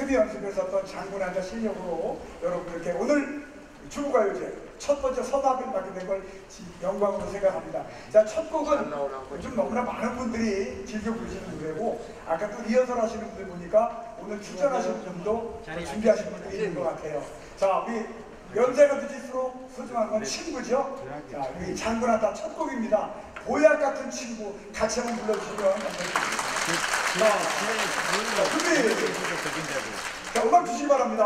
꾸준히 연습했었던 장군한자 실력으로 여러분 이렇게 오늘 주부가요제 첫 번째 서막을 맡게 된 걸 영광으로 생각합니다. 자, 첫 곡은 요즘 너무나 많은 분들이 즐겨 부르시는 노래고, 아까 또 리허설 하시는 분들 보니까 오늘 출전하시는 분도 준비하신 분들이 있는 것 같아요. 자, 우리 연세가 늦을수록 소중한 건 친구죠. 자, 우리 장군한자 첫 곡입니다. 보약 같은 친구 같이 한번 불러주시면 감사드립니다. 준비! 자, 음악 주시기 바랍니다.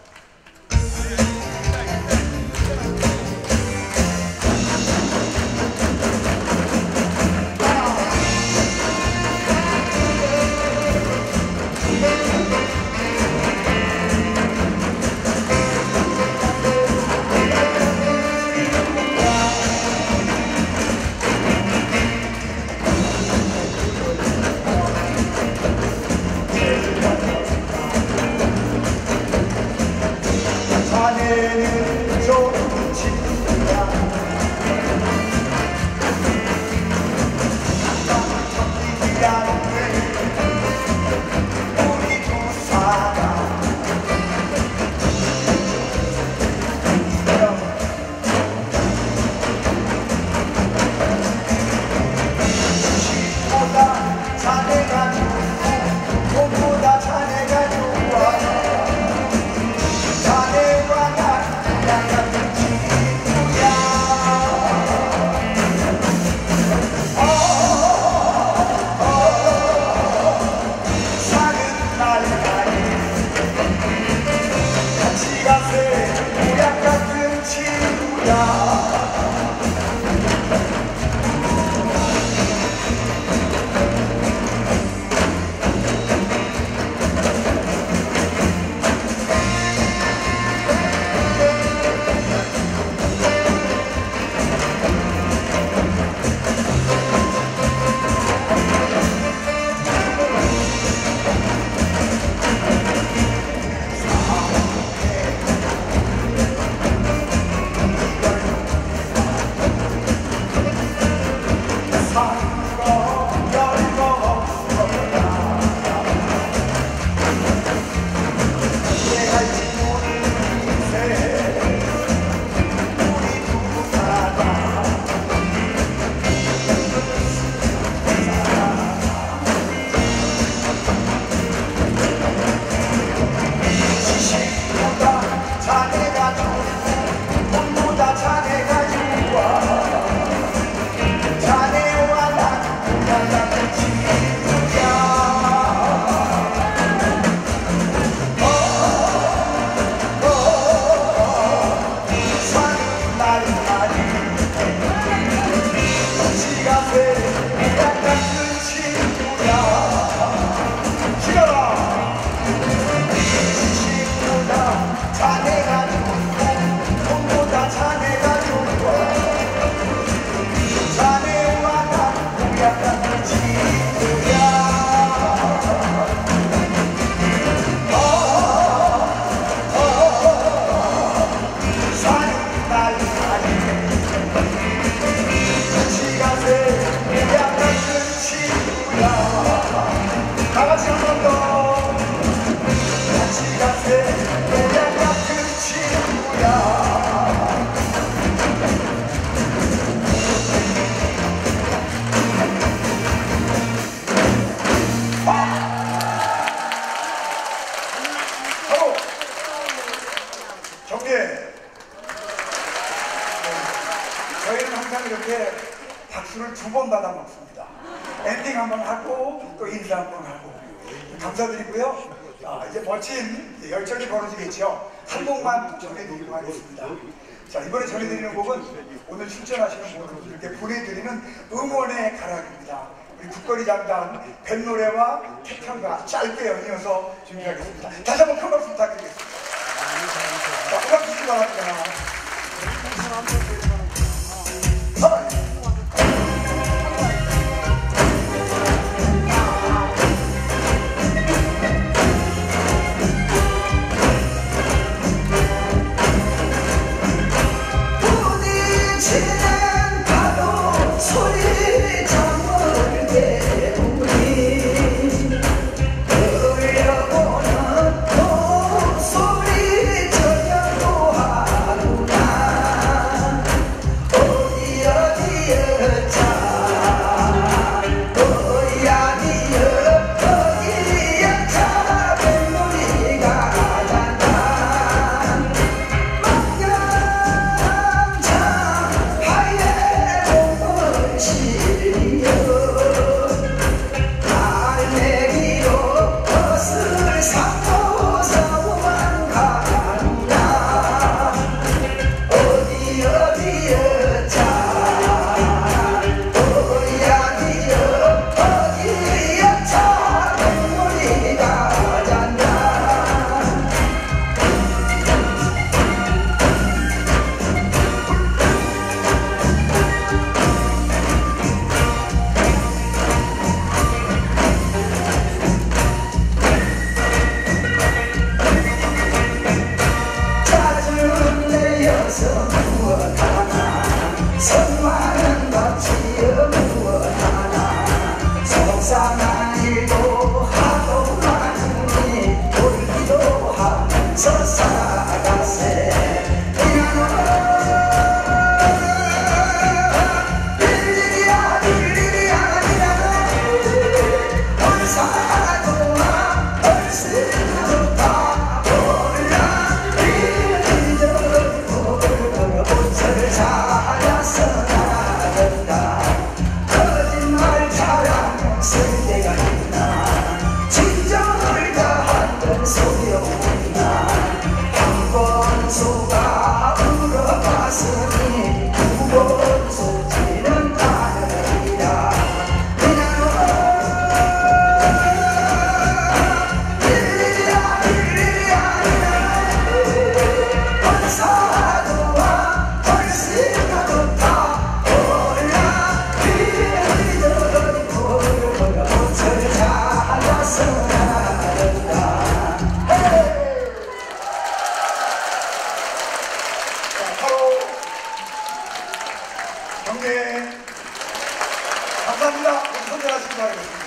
저희는 항상 이렇게 박수를 2번 받아 먹습니다. 엔딩 한번 하고 또 인사 한번 하고 감사드리고요. 이제 멋진 열정이 벌어지겠죠. 한 곡만 전해드리도록 하겠습니다. 자, 이번에 전해드리는 곡은 오늘 출전하시는 모든 분들께 보내드리는 응원의 가락입니다. 우리 국거리 장단 뱃노래와 태평가 짧게 연이어서 준비하겠습니다. 다시 한번 큰 박수 부탁드리겠습니다. 자, 음악 주시기 바랍니다. 울려오는 경례 감사합니다. 선전하시기 바라겠습니다.